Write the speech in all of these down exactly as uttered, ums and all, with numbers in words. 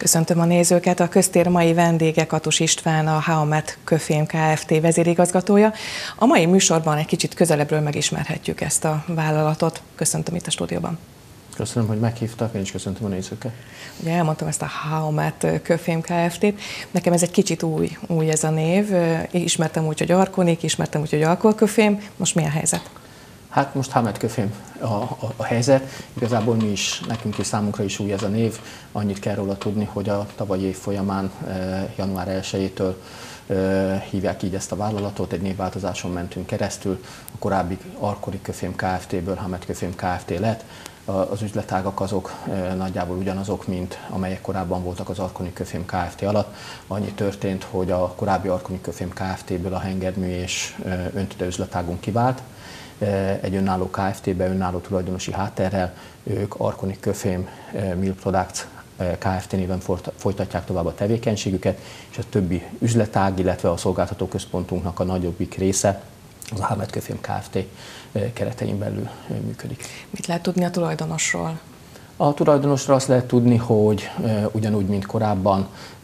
Köszöntöm a nézőket, a köztér mai vendége Katus István, a Haumet Köfém Kft. Vezérigazgatója. A mai műsorban egy kicsit közelebbről megismerhetjük ezt a vállalatot. Köszöntöm itt a stúdióban. Köszönöm, hogy meghívtak, én is köszöntöm a nézőket. Ugye elmondtam ezt a Haumet Köfém Kft. Nekem ez egy kicsit új, új ez a név. Ismertem úgy, hogy Arkonik, ismertem úgy, hogy Alkoholköfém. Most mi a helyzet? Hát most Haumet Köfém a, a, a helyzet. Igazából mi is, nekünk is, számunkra is új ez a név. Annyit kell róla tudni, hogy a tavalyi év folyamán, január elsejétől hívják így ezt a vállalatot, egy névváltozáson mentünk keresztül. A korábbi Arkonik Köfém Kft.-ből Haumet Köfém Kft. Lett. Az üzletágak azok nagyjából ugyanazok, mint amelyek korábban voltak az Arkonik Köfém Kft. Alatt. Annyi történt, hogy a korábbi Arkonik Köfém Kft.-ből a hengermű és öntüde üzletágunk kivált egy önálló Kft.-be, önálló tulajdonosi hátterrel. Ők Arkonik Köfém Milk Products Kft. Néven folytatják tovább a tevékenységüket, és a többi üzletág, illetve a szolgáltató központunknak a nagyobbik része az a Haumet Köfém Kft. Keretein belül működik. Mit lehet tudni a tulajdonosról? A tulajdonosról azt lehet tudni, hogy e, ugyanúgy, mint korábban, e,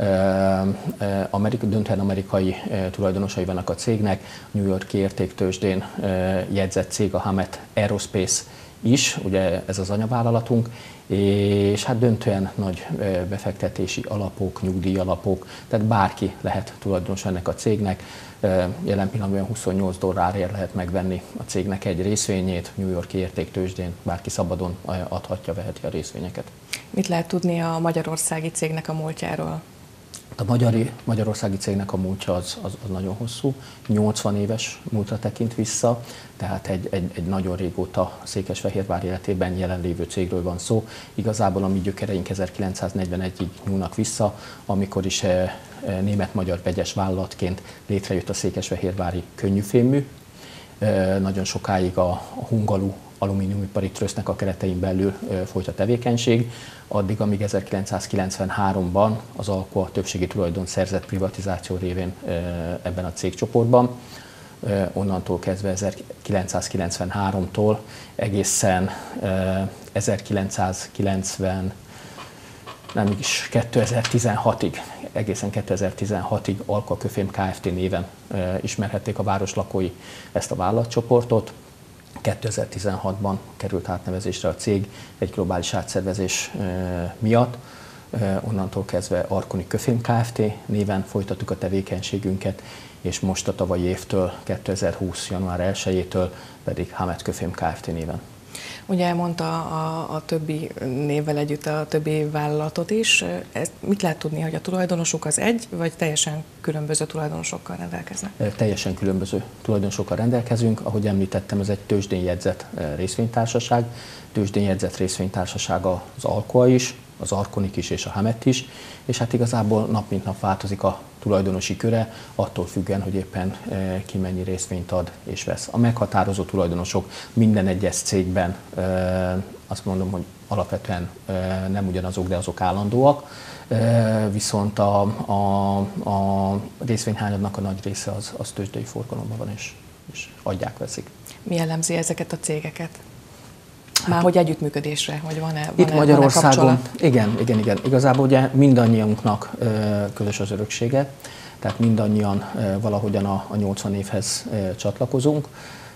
e, Amerika, döntően amerikai e, tulajdonosai vannak a cégnek, New York-i értéktőzsdén e, jegyzett cég a Haumet Aerospace is, ugye ez az anyavállalatunk, és hát döntően nagy befektetési alapok, nyugdíjalapok, tehát bárki lehet tulajdonos ennek a cégnek. Jelen pillanatban huszonnyolc dollárért lehet megvenni a cégnek egy részvényét, New York-i értéktőzsdén bárki szabadon adhatja, veheti a részvényeket. Mit lehet tudni a magyarországi cégnek a múltjáról? A magyari, magyarországi cégnek a múltja az, az, az nagyon hosszú, nyolcvan éves múltra tekint vissza, tehát egy, egy, egy nagyon régóta Székesfehérvár életében jelenlévő cégről van szó. Igazából a mi gyökereink ezerkilencszáznegyvenegyig nyúlnak vissza, amikor is e, e, német-magyar vegyes vállalatként létrejött a székesfehérvári könnyűfémmű. E, nagyon sokáig a, a Hungalu alumíniumipari trösztnek a keretein belül e, folyt a tevékenység, addig, amíg ezerkilencszázkilencvenháromban az Alcoa többségi tulajdon szerzett privatizáció révén e, ebben a cégcsoportban. E, onnantól kezdve ezerkilencszázkilencvenháromtól egészen e, ezerkilencszázkilencven, nem is kétezer-tizenhatig, egészen kétezer-tizenhatig Alcoa Köfém Kft. Néven e, ismerhették a városlakói ezt a vállalatcsoportot. kétezer-tizenhatban került átnevezésre a cég egy globális átszervezés miatt. Onnantól kezdve Arkonik Köfém Kft. Néven folytattuk a tevékenységünket, és most a tavalyi évtől, kétezer-húsz. január elsejétől pedig Haumet Köfém Kft. Néven. Ugye elmondta a, a többi névvel együtt a többi vállalatot is. Ezt mit lehet tudni, hogy a tulajdonosuk az egy, vagy teljesen különböző tulajdonosokkal rendelkeznek? Teljesen különböző tulajdonosokkal rendelkezünk. Ahogy említettem, ez egy tőzsdén jegyzett részvénytársaság. Tőzsdén jegyzett részvénytársaság az Alcoa is, az Arkonik is és a Haumet is, és hát igazából nap mint nap változik a tulajdonosi köre, attól függően, hogy éppen ki mennyi részvényt ad és vesz. A meghatározó tulajdonosok minden egyes cégben, azt mondom, hogy alapvetően nem ugyanazok, de azok állandóak, viszont a, a, a részvényhányadnak a nagy része az, az tőzsdei forgalomban van, és, és adják, veszik. Mi jellemzi ezeket a cégeket? Már hogy együttműködésre, hogy van-e, van-e, Itt Magyarországon, van-e igen, igen, igen. Igazából ugye mindannyiunknak közös az öröksége, tehát mindannyian valahogyan a, a nyolcvan évhez csatlakozunk,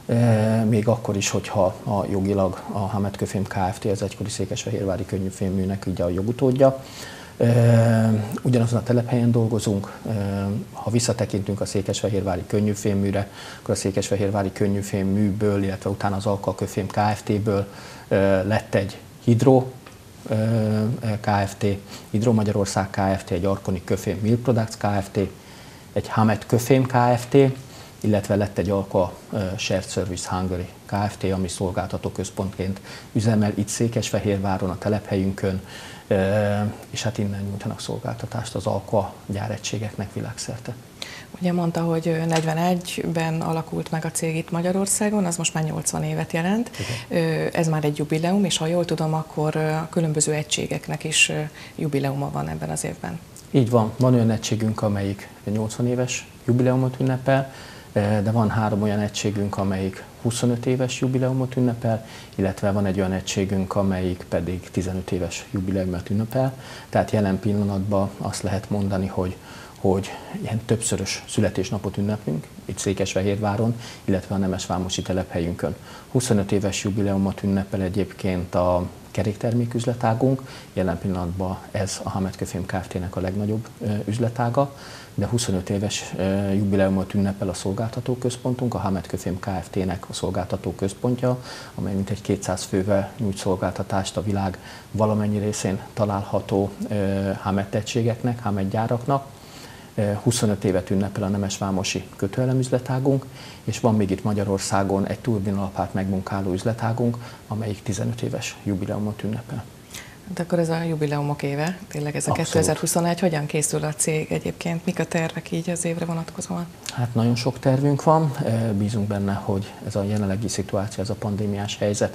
még akkor is, hogyha a jogilag a Haumet Köfém Kft. Az egykori székesfehérvári könnyűfémműnek így a jogutódja. Ugyanazon a telephelyen dolgozunk, ha visszatekintünk a székesfehérvári könnyűfémműre, akkor a székesfehérvári könnyűfémműből, illetve utána az Alcoa Köfém Kft.-ből lett egy Hydro Kft., Hydro Magyarország Kft., egy Arkonik Köfém Milk Products Kft., egy Haumet Köfém Kft., illetve lett egy Alcoa Shared Service Hungary Kft., ami szolgáltató központként üzemel itt Székesfehérváron, a telephelyünkön, és hát innen nyújtanak szolgáltatást az Alcoa gyáregységeknek világszerte. Ugye mondta, hogy negyvenegyben alakult meg a cég itt Magyarországon, az most már nyolcvan évet jelent. Igen. Ez már egy jubileum, és ha jól tudom, akkor a különböző egységeknek is jubileuma van ebben az évben. Így van, van olyan egységünk, amelyik nyolcvan éves jubileumot ünnepel, de van három olyan egységünk, amelyik huszonöt éves jubileumot ünnepel, illetve van egy olyan egységünk, amelyik pedig tizenöt éves jubileumot ünnepel. Tehát jelen pillanatban azt lehet mondani, hogy hogy ilyen többszörös születésnapot ünneplünk, itt Székesfehérváron, illetve a nemesvámosi telephelyünkön. huszonöt éves jubileumot ünnepel egyébként a kerékterméküzletágunk, jelen pillanatban ez a Hamed Köfém Kft-nek a legnagyobb üzletága, de huszonöt éves jubileumot ünnepel a szolgáltatóközpontunk, a Hamed Köfém Kft-nek a szolgáltatóközpontja, amely mintegy kétszáz fővel nyújt szolgáltatást a világ valamennyi részén található Hamed egységeknek, Hamed gyáraknak. huszonöt évet ünnepel a nemesvámosi kötőelemüzletágunk, és van még itt Magyarországon egy turbinalapát megmunkáló üzletágunk, amelyik tizenöt éves jubileumot ünnepel. De akkor ez a jubileumok éve, tényleg ez a Abszolút. kétezer-huszonegy, hogyan készül a cég egyébként? Mik a tervek így az évre vonatkozóan? Hát nagyon sok tervünk van, bízunk benne, hogy ez a jelenlegi szituáció, ez a pandémiás helyzet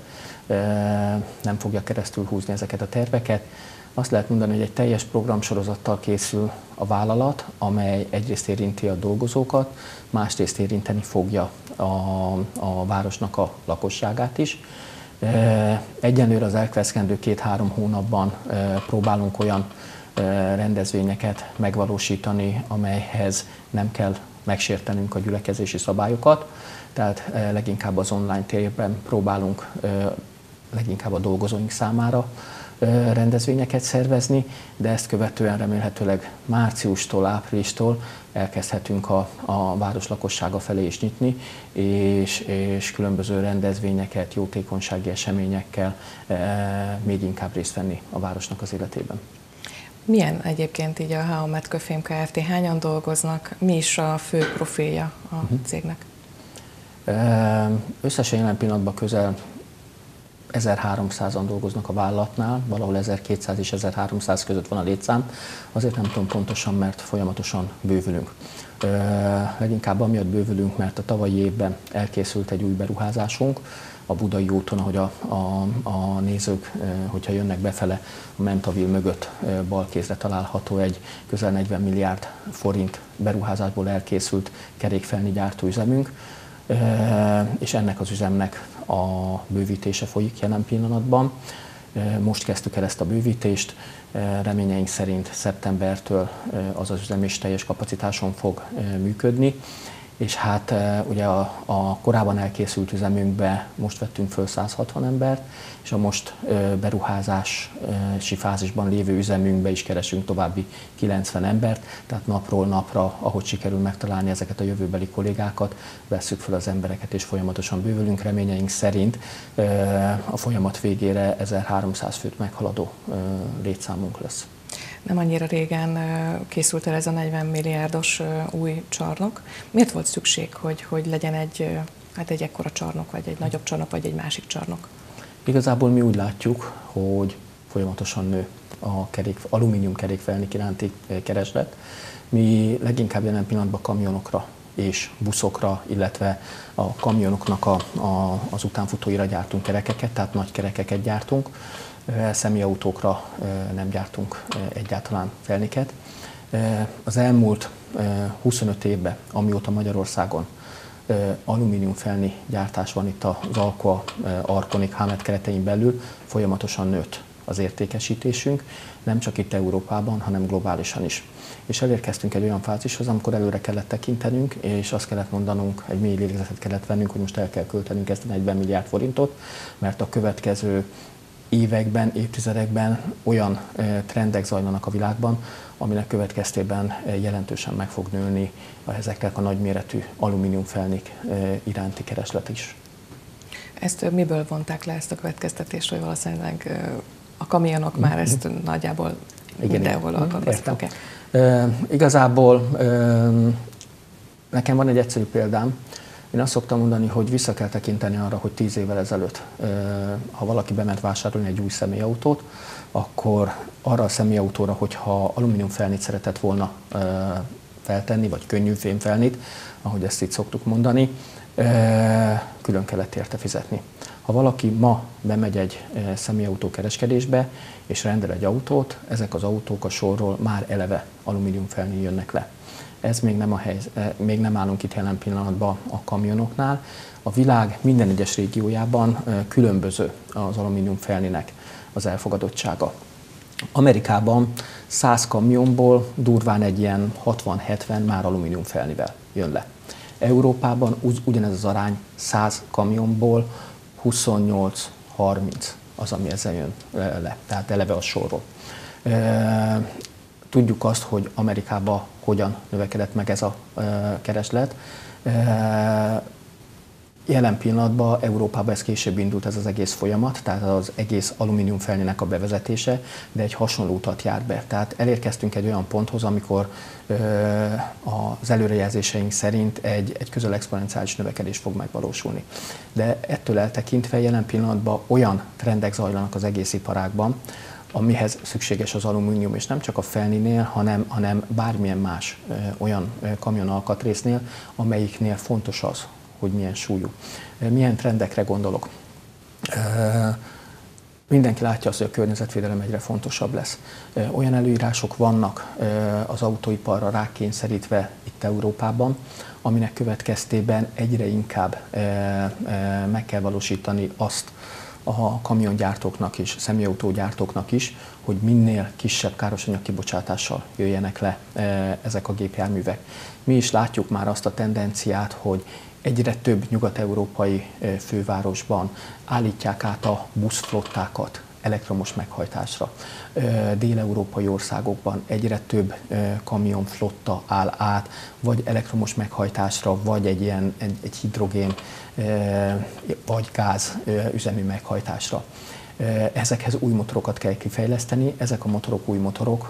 nem fogja keresztül húzni ezeket a terveket. Azt lehet mondani, hogy egy teljes programsorozattal készül a vállalat, amely egyrészt érinti a dolgozókat, másrészt érinteni fogja a, a városnak a lakosságát is. Egyenlőre az elkövetkezendő két-három hónapban próbálunk olyan rendezvényeket megvalósítani, amelyhez nem kell megsértenünk a gyülekezési szabályokat, tehát leginkább az online térben próbálunk leginkább a dolgozóink számára rendezvényeket szervezni, de ezt követően remélhetőleg márciustól, áprilistól elkezdhetünk a, a város lakossága felé is nyitni, és, és különböző rendezvényeket, jótékonysági eseményekkel e, még inkább részt venni a városnak az életében. Milyen egyébként így a Hamed Köfém Kft. Hányan dolgoznak? Mi is a fő profilja a uh-huh. cégnek? Összesen jelen pillanatban közel ezerháromszázan dolgoznak a vállalatnál, valahol ezerkétszáz és ezerháromszáz között van a létszám, azért nem tudom pontosan, mert folyamatosan bővülünk. Ö, leginkább amiatt bővülünk, mert a tavalyi évben elkészült egy új beruházásunk, a Budai úton, ahogy a, a, a nézők, hogyha jönnek befele, a Mentavil mögött balkézre található egy közel negyven milliárd forint beruházásból elkészült kerékfelni gyártóüzemünk, és ennek az üzemnek a bővítése folyik jelen pillanatban. Most kezdtük el ezt a bővítést, reményeink szerint szeptembertől az az üzem is teljes kapacitáson fog működni, és hát ugye a, a korábban elkészült üzemünkbe most vettünk föl száz hatvan embert, és a most beruházási fázisban lévő üzemünkbe is keresünk további kilencven embert, tehát napról napra, ahogy sikerül megtalálni ezeket a jövőbeli kollégákat, vesszük fel az embereket és folyamatosan bővülünk. Reményeink szerint a folyamat végére ezerháromszáz főt meghaladó létszámunk lesz. Nem annyira régen készült el ez a negyven milliárdos új csarnok. Miért volt szükség, hogy, hogy legyen egy, hát egy ekkora csarnok, vagy egy nagyobb csarnok, vagy egy másik csarnok? Igazából mi úgy látjuk, hogy folyamatosan nő a kerék, alumínium kerékfelnik iránti kereslet. Mi leginkább jelen pillanatban kamionokra és buszokra, illetve a kamionoknak a, a, az utánfutóira gyártunk kerekeket, tehát nagy kerekeket gyártunk. Személyautókra nem gyártunk egyáltalán felniket. Az elmúlt huszonöt évben, amióta Magyarországon alumínium felni gyártás van itt az Alcoa Arconic Hamed keretein belül, folyamatosan nőtt az értékesítésünk, nem csak itt Európában, hanem globálisan is. És elérkeztünk egy olyan fázishoz, amikor előre kellett tekintenünk, és azt kellett mondanunk, egy mély lélegzetet kellett vennünk, hogy most el kell költenünk ezt a negyven milliárd forintot, mert a következő években, évtizedekben olyan trendek zajlanak a világban, aminek következtében jelentősen meg fog nőni ezeknek a nagyméretű alumíniumfelnik iránti kereslet is. Ezt miből vonták le ezt a következtetést, hogy valószínűleg a kamionok már ezt nagyjából igen, mindenhol alkalmaztak? Okay. E, igazából e, nekem van egy egyszerű példám. Én azt szoktam mondani, hogy vissza kell tekinteni arra, hogy tíz évvel ezelőtt, ha valaki bement vásárolni egy új személyautót, akkor arra a személyautóra, hogyha alumínium felnit szeretett volna feltenni, vagy könnyű fémfelnit, ahogy ezt itt szoktuk mondani, külön kellett érte fizetni. Ha valaki ma bemegy egy személyautó kereskedésbe, és rendel egy autót, ezek az autók a sorról már eleve alumíniumfelni jönnek le. Ez még nem, a helyz- még nem állunk itt jelen pillanatban a kamionoknál. A világ minden egyes régiójában különböző az alumíniumfelninek az elfogadottsága. Amerikában száz kamionból durván egy ilyen hatvan-hetven már alumíniumfelnivel jön le. Európában ugyanez az arány száz kamionból huszonnyolc-harminc az, ami ezzel jön le, tehát eleve a sorról. Tudjuk azt, hogy Amerikában hogyan növekedett meg ez a kereslet. Jelen pillanatban Európában ez később indult ez az egész folyamat, tehát az egész alumíniumfelninek a bevezetése, de egy hasonló utat jár be. Tehát elérkeztünk egy olyan ponthoz, amikor az előrejelzéseink szerint egy, egy közel exponenciális növekedés fog megvalósulni. De ettől eltekintve jelen pillanatban olyan trendek zajlanak az egész iparágban, amihez szükséges az alumínium, és nem csak a felninél, hanem, hanem bármilyen más ö, olyan ö, kamionalkatrésznél, amelyiknél fontos az, hogy milyen súlyú. Milyen trendekre gondolok? Mindenki látja azt, hogy a környezetvédelem egyre fontosabb lesz. Olyan előírások vannak az autóiparra rákényszerítve itt Európában, aminek következtében egyre inkább meg kell valósítani azt a kamiongyártóknak is, személyautógyártóknak is, hogy minél kisebb károsanyag kibocsátással jöjjenek le ezek a gépjárművek. Mi is látjuk már azt a tendenciát, hogy egyre több nyugat-európai fővárosban állítják át a buszflottákat elektromos meghajtásra. Dél-európai országokban egyre több kamionflotta áll át, vagy elektromos meghajtásra, vagy egy ilyen egy, egy hidrogén vagy gáz üzemű meghajtásra. Ezekhez új motorokat kell kifejleszteni, ezek a motorok új motorok,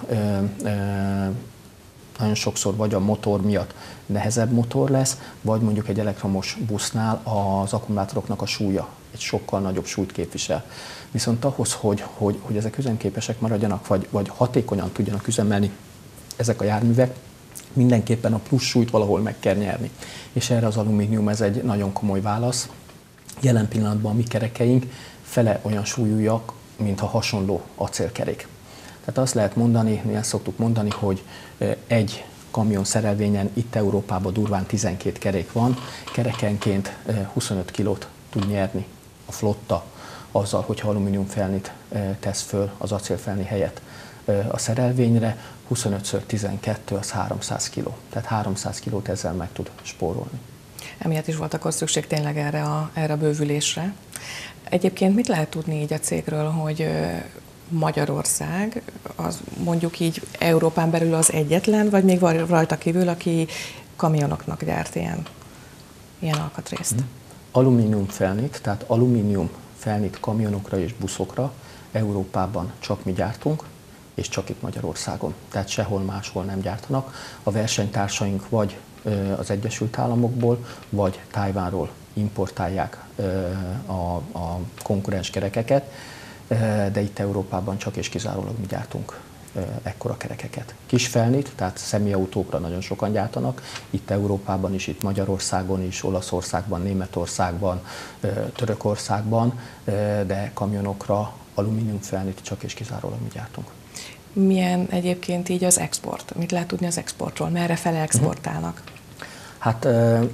nagyon sokszor vagy a motor miatt nehezebb motor lesz, vagy mondjuk egy elektromos busznál az akkumulátoroknak a súlya egy sokkal nagyobb súlyt képvisel. Viszont ahhoz, hogy, hogy, hogy ezek üzemképesek maradjanak, vagy, vagy hatékonyan tudjanak üzemelni ezek a járművek, mindenképpen a plusz súlyt valahol meg kell nyerni. És erre az alumínium ez egy nagyon komoly válasz. Jelen pillanatban a mi kerekeink fele olyan súlyúak, mint a hasonló acélkerék. Tehát azt lehet mondani, mi ezt szoktuk mondani, hogy egy kamion szerelvényen itt Európában durván tizenkét kerék van, kerekenként huszonöt kilót tud nyerni a flotta azzal, hogyha alumíniumfelnit tesz föl az acélfelni helyett a szerelvényre, huszonötször tizenkettő az háromszáz kiló, tehát háromszáz kilót ezzel meg tud spórolni. Emiatt is volt akkor szükség tényleg erre a, erre a bővülésre. Egyébként mit lehet tudni így a cégről, hogy Magyarország, az mondjuk így Európán belül az egyetlen, vagy még van rajta kívül, aki kamionoknak gyárt ilyen, ilyen alkatrészt? Alumínium felnit, tehát alumínium felnit kamionokra és buszokra Európában csak mi gyártunk, és csak itt Magyarországon. Tehát sehol máshol nem gyártanak. A versenytársaink vagy az Egyesült Államokból, vagy Tajvánról importálják a, a konkurens kerekeket, de itt Európában csak és kizárólag mi gyártunk ekkora kerekeket. Kis felnit, tehát személyautókra nagyon sokan gyártanak, itt Európában is, itt Magyarországon is, Olaszországban, Németországban, Törökországban, de kamionokra alumínium felnit csak és kizárólag mi gyártunk. Milyen egyébként így az export? Mit lehet tudni az exportról? Merre fele exportálnak? Hát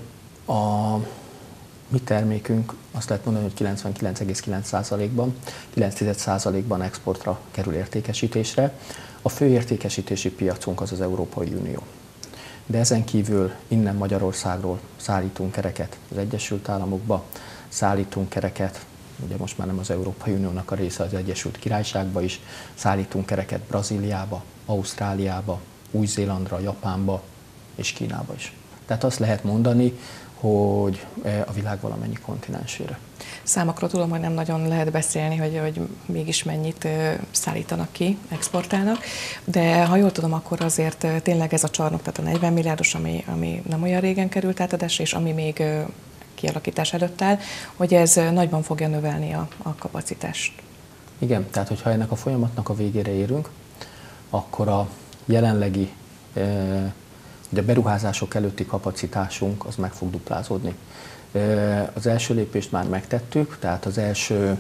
a mi termékünk azt lehet mondani, hogy kilencvenkilenc egész kilenc százalékban, kilenc százalékban exportra kerül értékesítésre. A fő értékesítési piacunk az az Európai Unió. De ezen kívül innen Magyarországról szállítunk kereket az Egyesült Államokba, szállítunk kereket, ugye most már nem az Európai Uniónak a része, az Egyesült Királyságba is, szállítunk kereket Brazíliába, Ausztráliába, Új-Zélandra, Japánba és Kínába is. Tehát azt lehet mondani, hogy a világ valamennyi kontinensére. Számokról tudom, hogy nem nagyon lehet beszélni, hogy, hogy mégis mennyit szállítanak ki, exportálnak, de ha jól tudom, akkor azért tényleg ez a csarnok, tehát a negyven milliárdos, ami, ami nem olyan régen került átadásra, és ami még kialakítás előtt áll, hogy ez nagyban fogja növelni a, a kapacitást. Igen, tehát hogyha ennek a folyamatnak a végére érünk, akkor a jelenlegi Ugye a beruházások előtti kapacitásunk az meg fog duplázódni. Az első lépést már megtettük, tehát az első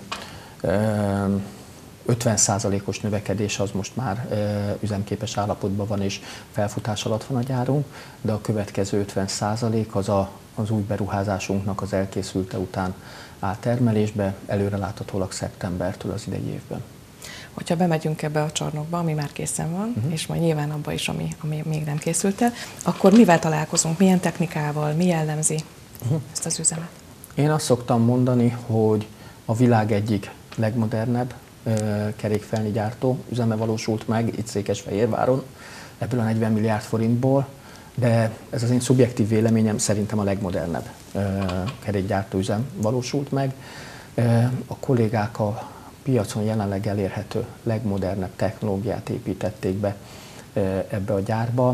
ötven százalékos növekedés az most már üzemképes állapotban van és felfutás alatt van a gyárunk, de a következő ötven százalék az a, az új beruházásunknak az elkészülte után áll termelésbe, előreláthatólag szeptembertől az idei évben. Hogyha bemegyünk ebbe a csarnokba, ami már készen van, uh-huh. és majd nyilván abba is, ami, ami még nem készült el, akkor mivel találkozunk, milyen technikával, mi jellemzi uh-huh. ezt az üzemet? Én azt szoktam mondani, hogy a világ egyik legmodernebb uh, kerékfelni gyártó üzeme valósult meg itt Székesfehérváron, ebből a negyven milliárd forintból, de ez az én szubjektív véleményem, szerintem a legmodernebb uh, kerékgyártó üzem valósult meg. Uh, a kollégák a piacon jelenleg elérhető legmodernebb technológiát építették be ebbe a gyárba.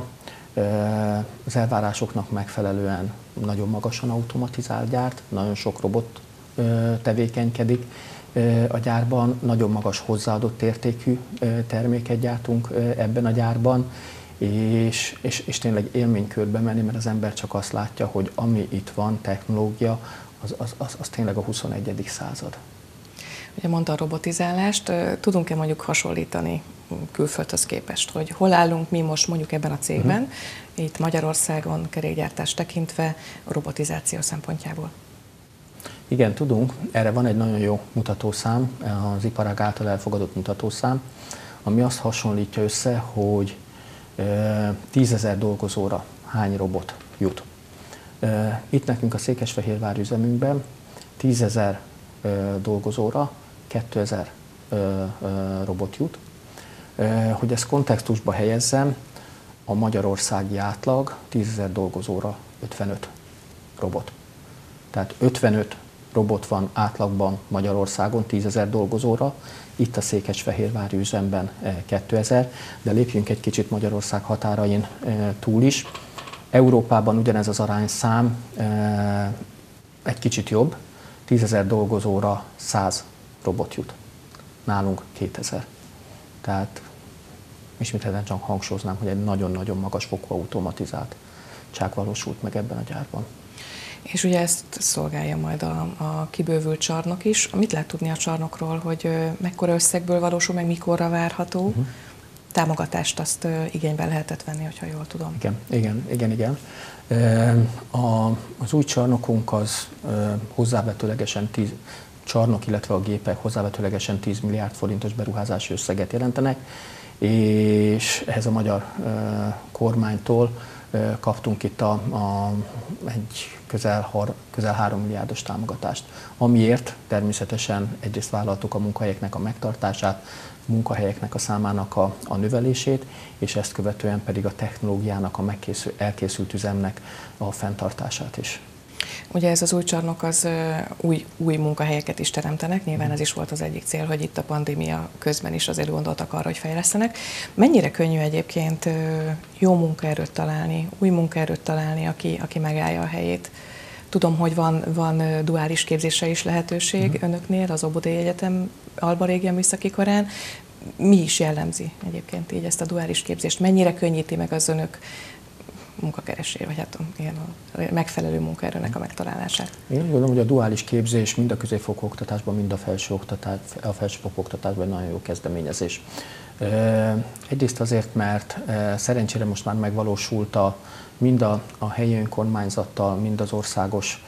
Az elvárásoknak megfelelően nagyon magasan automatizált gyárt, nagyon sok robot tevékenykedik a gyárban, nagyon magas hozzáadott értékű terméket gyártunk ebben a gyárban, és, és, és tényleg élménykörbe menni, mert az ember csak azt látja, hogy ami itt van, technológia, az, az, az, az tényleg a huszonegyedik század. Ugye mondta a robotizálást, tudunk-e mondjuk hasonlítani külföldhöz képest, hogy hol állunk mi most mondjuk ebben a cégben, uh-huh. itt Magyarországon kerékgyártást tekintve a robotizáció szempontjából? Igen, tudunk. Erre van egy nagyon jó mutatószám, az iparág által elfogadott mutatószám, ami azt hasonlítja össze, hogy tízezer dolgozóra hány robot jut. Itt nekünk a Székesfehérvár üzemünkben tízezer dolgozóra kétezer robot jut. Hogy ezt kontextusba helyezzem, a magyarországi átlag tízezer dolgozóra ötvenöt robot. Tehát ötvenöt robot van átlagban Magyarországon tízezer dolgozóra, itt a Székesfehérvári üzemben kétezer, de lépjünk egy kicsit Magyarország határain túl is. Európában ugyanez az arányszám egy kicsit jobb, tízezer dolgozóra száz robot jut. Nálunk kétezer. Tehát ismételten csak hangsúlyoznám, hogy egy nagyon-nagyon magas fokú automatizáltság valósult meg ebben a gyárban. És ugye ezt szolgálja majd a, a kibővült csarnok is. Mit lehet tudni a csarnokról, hogy mekkora összegből valósul, meg mikorra várható? Uh-huh. Támogatást azt igénybe lehetett venni, hogyha jól tudom. Igen, igen, igen. igen. A, az új csarnokunk az hozzávetőlegesen tíz csarnok, illetve a gépek hozzávetőlegesen tíz milliárd forintos beruházási összeget jelentenek, és ehhez a magyar kormánytól kaptunk itt a, a, egy közel, közel három milliárdos támogatást, amiért természetesen egyrészt vállaltuk a munkahelyeknek a megtartását, munkahelyeknek a számának a, a növelését, és ezt követően pedig a technológiának, a megkészül, elkészült üzemnek a fenntartását is. Ugye ez az új csarnok az új, új munkahelyeket is teremtenek, nyilván ez is volt az egyik cél, hogy itt a pandémia közben is azért gondoltak arra, hogy fejlesztenek. Mennyire könnyű egyébként jó munkaerőt találni, új munkaerőt találni, aki, aki megállja a helyét? Tudom, hogy van, van duális képzésre is lehetőség uh-huh. önöknél, az Óbudai Egyetem Alba Régia Műszaki Karán. Mi is jellemzi egyébként így ezt a duális képzést? Mennyire könnyíti meg az önök munkakeresés, vagy hát igen, a megfelelő munkaerőnek a megtalálását? Én gondolom, hogy a duális képzés mind a középfokú oktatásban, mind a felső oktatás, a felsőfokú oktatásban nagyon jó kezdeményezés. Egyrészt azért, mert szerencsére most már megvalósult a, mind a, a helyi önkormányzattal, mind az országos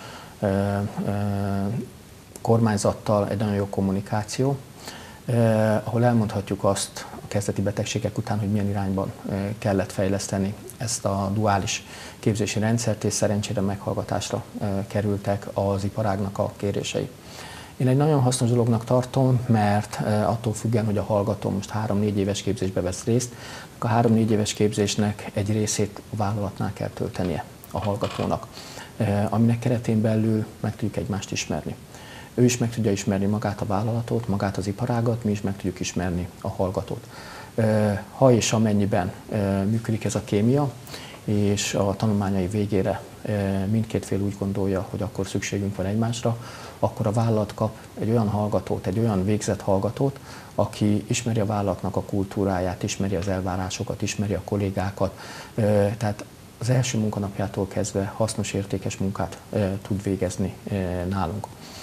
kormányzattal egy nagyon jó kommunikáció, ahol elmondhatjuk azt a kezdeti betegségek után, hogy milyen irányban kellett fejleszteni ezt a duális képzési rendszert, és szerencsére meghallgatásra kerültek az iparágnak a kérései. Én egy nagyon hasznos dolognak tartom, mert attól függően, hogy a hallgató most három-négy éves képzésbe vesz részt, a három-négy éves képzésnek egy részét a vállalatnál kell töltenie a hallgatónak, aminek keretén belül meg tudjuk egymást ismerni. Ő is meg tudja ismerni magát a vállalatot, magát az iparágat, mi is meg tudjuk ismerni a hallgatót. Ha és amennyiben működik ez a kémia, és a tanulmányai végére mindkét fél úgy gondolja, hogy akkor szükségünk van egymásra, akkor a vállalat kap egy olyan hallgatót, egy olyan végzett hallgatót, aki ismeri a vállalatnak a kultúráját, ismeri az elvárásokat, ismeri a kollégákat. Tehát az első munkanapjától kezdve hasznos, értékes munkát tud végezni nálunk.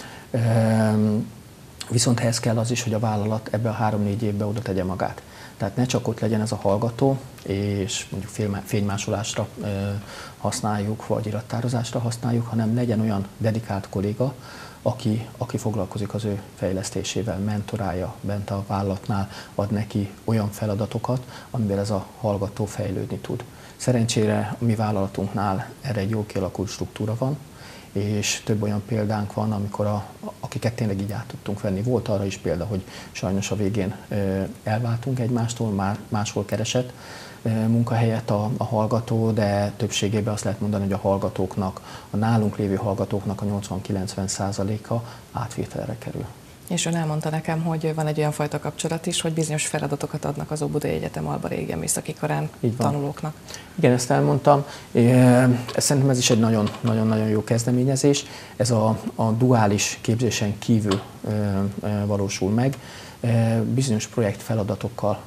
Viszont ehhez kell az is, hogy a vállalat ebbe a három-négy évbe oda tegye magát. Tehát ne csak ott legyen ez a hallgató, és mondjuk fénymásolásra használjuk, vagy irattározásra használjuk, hanem legyen olyan dedikált kolléga, aki, aki foglalkozik az ő fejlesztésével, mentorálja bent a vállalatnál, ad neki olyan feladatokat, amivel ez a hallgató fejlődni tud. Szerencsére a mi vállalatunknál erre egy jó kialakult struktúra van, és több olyan példánk van, amikor a, akiket tényleg így át tudtunk venni. Volt arra is példa, hogy sajnos a végén elváltunk egymástól, már máshol keresett munkahelyet a, a hallgató, de többségében azt lehet mondani, hogy a hallgatóknak, a nálunk lévő hallgatóknak a nyolcvan-kilencven százaléka átvételre kerül. És ön elmondta nekem, hogy van egy olyan fajta kapcsolat is, hogy bizonyos feladatokat adnak az Óbudai Egyetem Alba Régiai Műszaki Karán tanulóknak. Igen, ezt elmondtam. Szerintem ez is egy nagyon-nagyon jó kezdeményezés. Ez a, a duális képzésen kívül valósul meg. Bizonyos projektfeladatokkal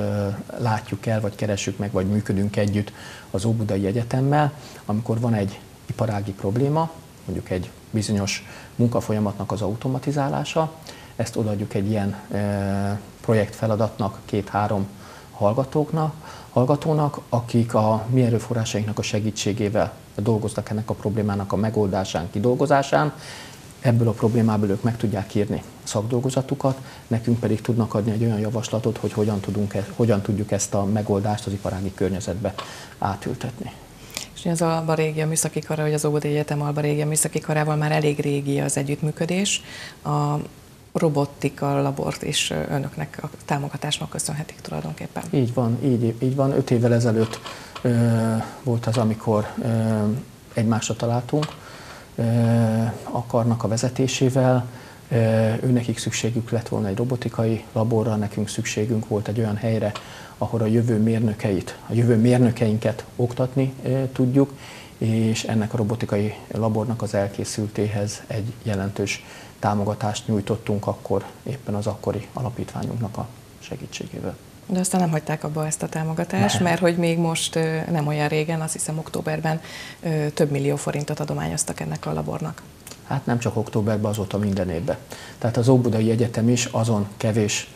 látjuk el, vagy keresünk meg, vagy működünk együtt az Óbudai Egyetemmel, amikor van egy iparági probléma, mondjuk egy bizonyos munkafolyamatnak az automatizálása, ezt odaadjuk egy ilyen e, projektfeladatnak, két-három hallgatóknak, hallgatónak, akik a mi erőforrásainknak a segítségével dolgoznak ennek a problémának a megoldásán, kidolgozásán. Ebből a problémából ők meg tudják írni szakdolgozatukat, nekünk pedig tudnak adni egy olyan javaslatot, hogy hogyan, tudunk, hogyan tudjuk ezt a megoldást az iparági környezetbe átültetni. És az Alba Régia Műszaki Kara, vagy az Óbudai Egyetem Alba Régia Műszaki Karával már elég régi az együttműködés. A robotika labort is önöknek a támogatásnak köszönhetik tulajdonképpen. Így van, így, így van. Öt évvel ezelőtt ö, volt az, amikor ö, egymásra találtunk ö, a karnak a vezetésével. Őnekik szükségük lett volna egy robotikai laborra, nekünk szükségünk volt egy olyan helyre, ahol a jövő mérnökeit, a jövő mérnökeinket oktatni tudjuk, és ennek a robotikai labornak az elkészültéhez egy jelentős támogatást nyújtottunk akkor éppen az akkori alapítványunknak a segítségével. De aztán nem hagyták abba ezt a támogatást, mert hogy még most nem olyan régen, azt hiszem októberben több millió forintot adományoztak ennek a labornak. Hát nem csak októberben, azóta minden évben. Tehát az Óbudai Egyetem is azon kevés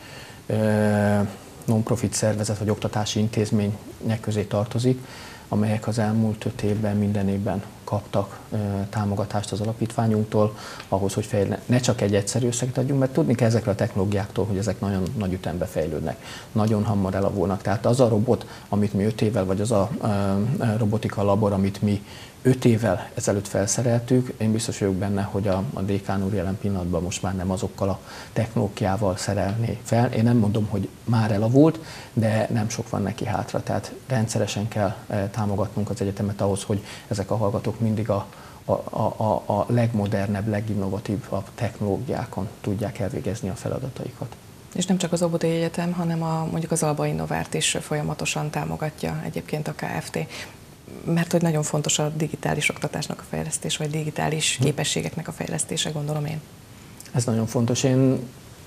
non-profit szervezet vagy oktatási intézmények közé tartozik, amelyek az elmúlt öt évben minden évben kaptak e, támogatást az alapítványunktól, ahhoz, hogy fejle, ne csak egy egyszerű összeget adjunk, mert tudni kell ezekre a technológiáktól, hogy ezek nagyon nagy ütembe fejlődnek, nagyon hamar elavulnak. Tehát az a robot, amit mi öt évvel, vagy az a e, robotika labor, amit mi öt évvel ezelőtt felszereltük, én biztos vagyok benne, hogy a, a dékán úr jelen pillanatban most már nem azokkal a technológiával szerelné fel. Én nem mondom, hogy már elavult, de nem sok van neki hátra. Tehát rendszeresen kell e, támogatnunk az egyetemet ahhoz, hogy ezek a hallgatók mindig a, a, a, a legmodernebb, leginnovatívabb technológiákon tudják elvégezni a feladataikat. És nem csak az Óbudai Egyetem, hanem a, mondjuk az Alba Innovárt is folyamatosan támogatja egyébként a Kft. Mert hogy nagyon fontos a digitális oktatásnak a fejlesztés, vagy digitális képességeknek a fejlesztése, gondolom én. Ez nagyon fontos. Én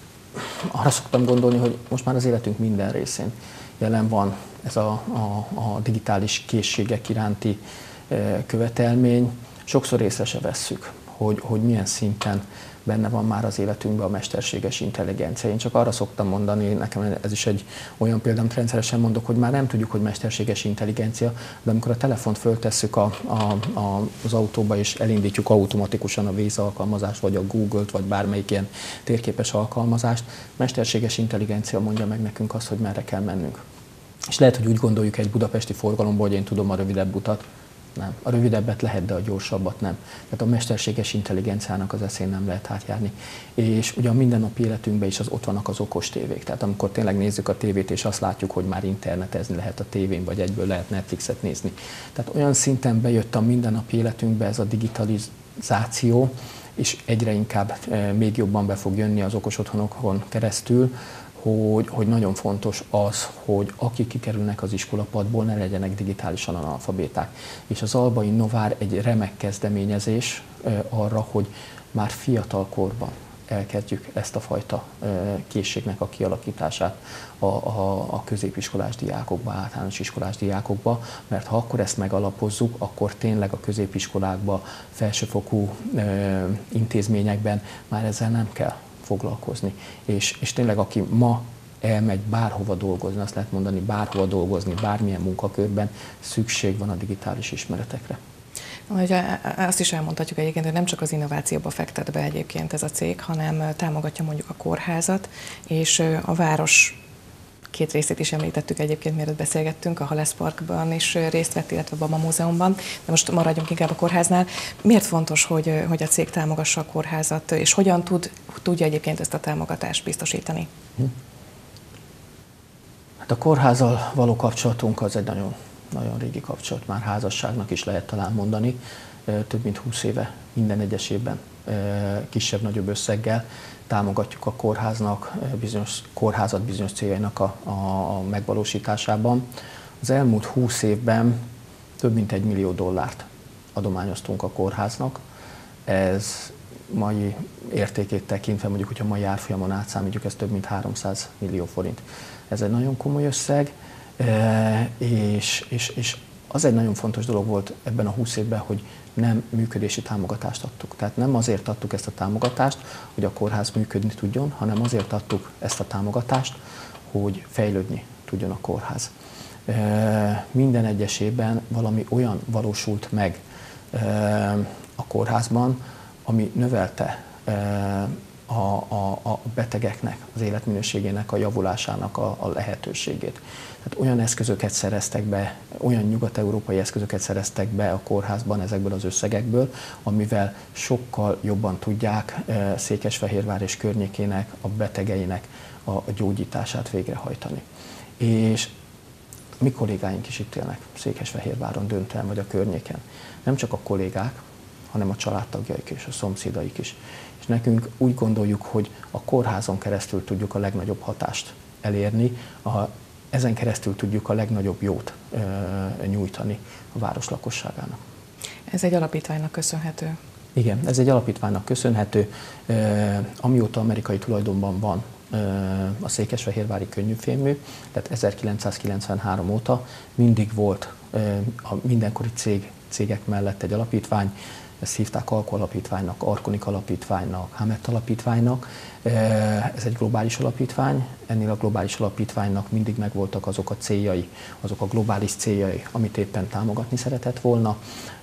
arra szoktam gondolni, hogy most már az életünk minden részén jelen van ez a, a, a digitális készségek iránti követelmény. Sokszor észre se vesszük, hogy, hogy milyen szinten benne van már az életünkben a mesterséges intelligencia. Én csak arra szoktam mondani, nekem ez is egy olyan példa, amit rendszeresen mondok, hogy már nem tudjuk, hogy mesterséges intelligencia, de amikor a telefont föltesszük a, a, a, az autóba és elindítjuk automatikusan a Waze alkalmazást, vagy a Google-t, vagy bármelyik ilyen térképes alkalmazást, mesterséges intelligencia mondja meg nekünk azt, hogy merre kell mennünk. És lehet, hogy úgy gondoljuk egy budapesti forgalomból, hogy én tudom a rövidebb utat. Nem. A rövidebbet lehet, de a gyorsabbat nem. Tehát a mesterséges intelligenciának az eszén nem lehet átjárni. És ugye a mindennapi életünkben is az ott vannak az okos tévék. Tehát amikor tényleg nézzük a tévét, és azt látjuk, hogy már internetezni lehet a tévén, vagy egyből lehet Netflixet nézni. Tehát olyan szinten bejött a mindennapi életünkbe ez a digitalizáció, és egyre inkább még jobban be fog jönni az okos otthonokon keresztül, Hogy, hogy nagyon fontos az, hogy akik kikerülnek az iskolapadból, ne legyenek digitálisan analfabéták. És az Alba Innovár egy remek kezdeményezés arra, hogy már fiatal korban elkezdjük ezt a fajta készségnek a kialakítását a, a, a középiskolás diákokba, általános iskolás diákokba, mert ha akkor ezt megalapozzuk, akkor tényleg a középiskolákba, felsőfokú ö, intézményekben már ezzel nem kell foglalkozni. És, és tényleg aki ma elmegy bárhova dolgozni, azt lehet mondani, bárhova dolgozni, bármilyen munkakörben, szükség van a digitális ismeretekre. Ugye azt is elmondhatjuk egyébként, hogy nem csak az innovációba fektet be egyébként ez a cég, hanem támogatja mondjuk a kórházat, és a város két részét is említettük egyébként, mielőtt beszélgettünk, a Halesz Parkban is részt vett, illetve a Baba Múzeumban, de most maradjunk inkább a kórháznál. Miért fontos, hogy, hogy a cég támogassa a kórházat, és hogyan tud, tudja egyébként ezt a támogatást biztosítani? Hát a kórházzal való kapcsolatunk az egy nagyon nagyon régi kapcsolat, már házasságnak is lehet talán mondani, több mint húsz éve, minden egyes évben kisebb-nagyobb összeggel támogatjuk a kórháznak, bizonyos kórházat bizonyos céljainak a, a, a megvalósításában. Az elmúlt húsz évben több mint egy millió dollárt adományoztunk a kórháznak. Ez mai értékét tekintve, mondjuk, hogyha mai árfolyamon átszámítjuk, ez több mint háromszáz millió forint. Ez egy nagyon komoly összeg. E, és, és, és az egy nagyon fontos dolog volt ebben a húsz évben, hogy nem működési támogatást adtuk. Tehát nem azért adtuk ezt a támogatást, hogy a kórház működni tudjon, hanem azért adtuk ezt a támogatást, hogy fejlődni tudjon a kórház. E, minden egyes évben valami olyan valósult meg e, a kórházban, ami növelte e, A, a, a betegeknek, az életminőségének a javulásának a, a lehetőségét. Tehát olyan eszközöket szereztek be, olyan nyugat-európai eszközöket szereztek be a kórházban ezekből az összegekből, amivel sokkal jobban tudják Székesfehérvár és környékének, a betegeinek a, a gyógyítását végrehajtani. És mi kollégáink is itt élnek Székesfehérváron, Döntően vagy a környéken. Nem csak a kollégák, hanem a családtagjaik és a szomszédaik is. És nekünk úgy gondoljuk, hogy a kórházon keresztül tudjuk a legnagyobb hatást elérni, a, ezen keresztül tudjuk a legnagyobb jót e, nyújtani a város lakosságának. Ez egy alapítványnak köszönhető? Igen, ez egy alapítványnak köszönhető. E, amióta amerikai tulajdonban van e, a Székesfehérvári Könnyűfémmű, tehát ezerkilencszázkilencvenhárom óta mindig volt e, a mindenkori cég, cégek mellett egy alapítvány. Ezt hívták Alko Alapítványnak, Arkonik Alapítványnak, Hamet Alapítványnak. Ez egy globális alapítvány, ennél a globális alapítványnak mindig megvoltak azok a céljai, azok a globális céljai, amit éppen támogatni szeretett volna,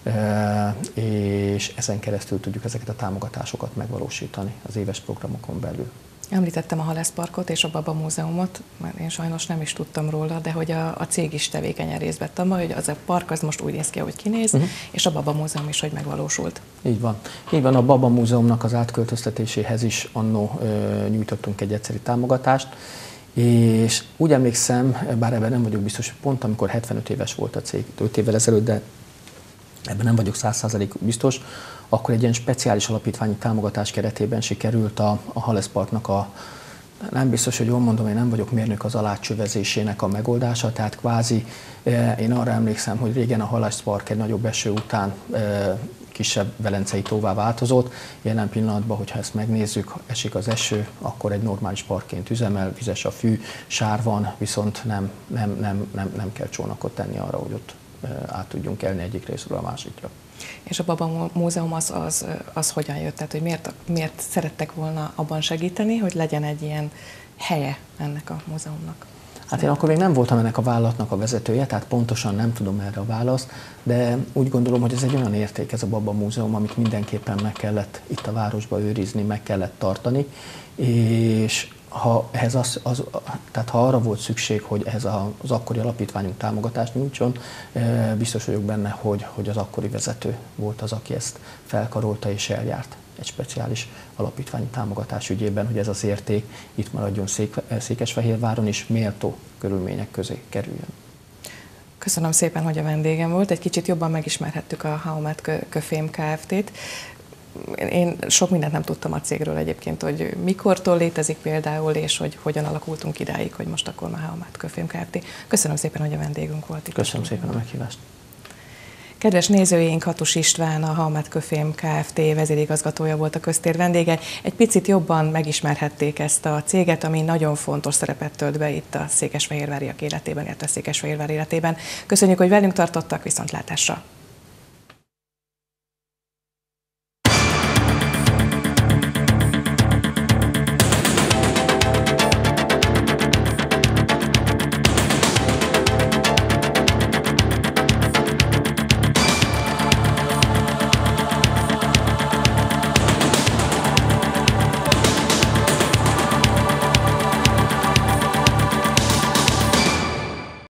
és ezen keresztül tudjuk ezeket a támogatásokat megvalósítani az éves programokon belül. Említettem a Halesz Parkot és a Baba Múzeumot, mert én sajnos nem is tudtam róla, de hogy a, a cég is tevékenyen részt vett abban, hogy az a park az most úgy néz ki, ahogy kinéz, uh-huh. és a Baba Múzeum is, hogy megvalósult. Így van. Így van, a Baba Múzeumnak az átköltöztetéséhez is annó ö, nyújtottunk egy egyszeri támogatást, és úgy emlékszem, bár ebben nem vagyok biztos, hogy pont amikor hetvenöt éves volt a cég, öt évvel ezelőtt, de ebben nem vagyok száz százalék biztos, akkor egy ilyen speciális alapítványi támogatás keretében sikerült a, a Halesz Parknak a, nem biztos, hogy jól mondom, én nem vagyok mérnök, az alácsövezésének a megoldása, tehát kvázi én arra emlékszem, hogy régen a Halesz Park egy nagyobb eső után kisebb velencei tóvá változott. Jelen pillanatban, hogyha ezt megnézzük, esik az eső, akkor egy normális parkként üzemel, vizes a fű, sár van, viszont nem, nem, nem, nem, nem kell csónakot tenni arra, hogy ott át tudjunk elni egyik részről a másikra. És a Baba Múzeum az, az, az hogyan jött? Tehát, hogy miért, miért szerettek volna abban segíteni, hogy legyen egy ilyen helye ennek a múzeumnak? Hát én akkor még nem voltam ennek a vállalatnak a vezetője, tehát pontosan nem tudom erre a választ, de úgy gondolom, hogy ez egy olyan érték, ez a Baba Múzeum, amit mindenképpen meg kellett itt a városba őrizni, meg kellett tartani, és ha, ehhez az, az, tehát ha arra volt szükség, hogy ez az akkori alapítványunk támogatást nyújtson, biztos vagyok benne, hogy, hogy az akkori vezető volt az, aki ezt felkarolta és eljárt egy speciális alapítványi támogatás ügyében, hogy ez az érték itt maradjon Székesfehérváron és méltó körülmények közé kerüljön. Köszönöm szépen, hogy a vendégem volt. Egy kicsit jobban megismerhettük a Haumet Köfém Kft-t. Én sok mindent nem tudtam a cégről egyébként, hogy mikortól létezik például, és hogy hogyan alakultunk idáig, hogy most akkor már Haumet Köfém Kft. Köszönöm szépen, hogy a vendégünk volt itt. Köszönöm szépen a meghívást. Kedves nézőink, Hatus István, a Halmát Köfém Kft. Vezérigazgatója volt a köztér vendége. Egy picit jobban megismerhették ezt a céget, ami nagyon fontos szerepet tölt be itt a székesfehérváriak életében, illetve a Székesfehérvár életében. Köszönjük, hogy velünk tartottak, viszontlátásra!